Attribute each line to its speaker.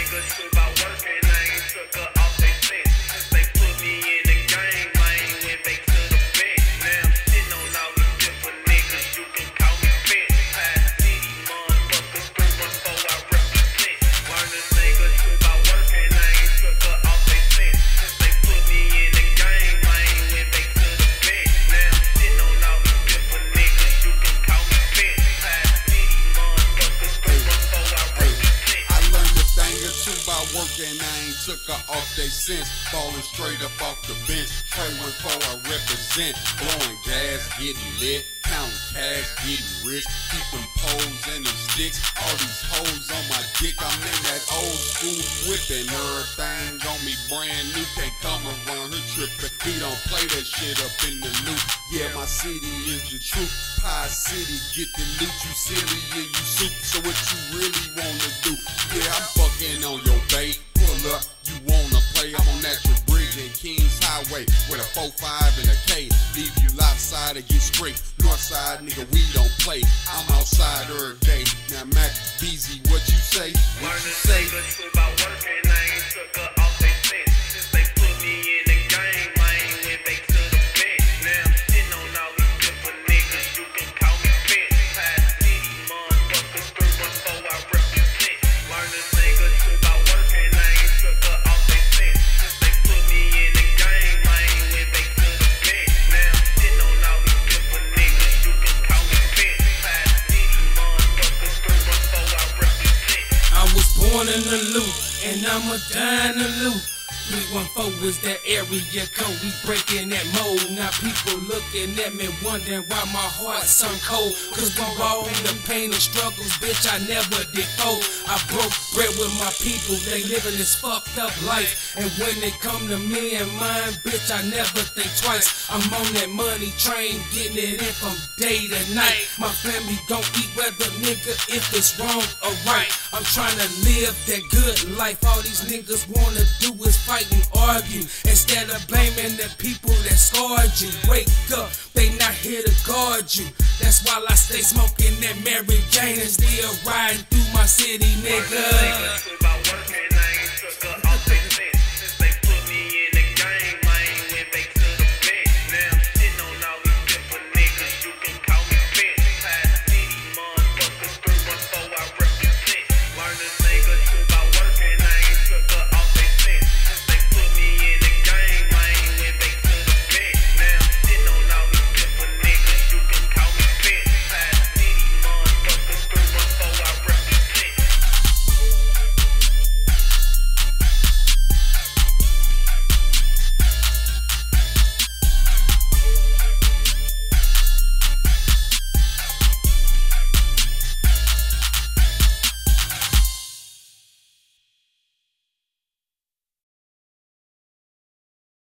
Speaker 1: niggas who about working, I ain't took her off they fence. Since they put me in the game, I ain't went back to the bench. Now I'm sitting on all these different niggas, you can call me bitch. Past city, motherfuckers, 314, I represent. Learners niggas who about working, I ain't took her off they fence. Since they put me in the game, I ain't went back to the bench. Now I'm sitting on all these different niggas, you can call me bitch. Past city, motherfuckers, 314, I represent.
Speaker 2: I learned a thing or two by working, I ain't took her off they sense. Falling straight up off the bench, 314 I represent. Blowing gas, getting lit, counting cash, getting rich. Keep them poles and them sticks, all these hoes on my dick. I'm in that old school whipping, everything on me brand new. Can't come around here tripping, we don't play that shit up in the loop. Yeah, my city is the truth, Pie City, get the loot. You silly, yeah, you soup, so what you really wanna do? Yeah, I'm fucking on your bait, pull up, you wanna play? I'm on Natural Bridge and Kings Highway with a 4-5 and a K. Leave you lopsided, get straight. Northside, nigga, we don't play. I'm outside every day. Now Mac Beezy, what you say? What you say?
Speaker 1: Niggas who about working, I ain't took her off they fence. Since they put me in the game, I ain't went back to the bench. Now I'm sitting on all these different niggas, you can call me bitch. Past city, motherfuckers, 314, I represent. Learners niggas who about working, I ain't took her off they fence. Since they put me in the game, I ain't went back to the bench. Now I'm sitting on all these different niggas, you can call me bitch. Past city, motherfuckers, 314, I represent.
Speaker 3: I was born in the loop, and I'ma die in the loop. 314 is that area code, we breaking that mold. Now people looking at me wondering why my heart's so cold. Cause we all the pain and struggles, bitch, I never did fold. I broke bread with my people, they living this fucked up life. And when they come to me and mine, bitch, I never think twice. I'm on that money train, getting it in from day to night. My family gon' eat whether nigga if it's wrong or right. I'm trying to live that good life, all these niggas wanna do is fight and argue instead of blaming the people that scarred you. Wake up, they not here to guard you. That's why I stay smoking that Mary Jane and still riding through my city, nigga.
Speaker 1: Niggas who about working,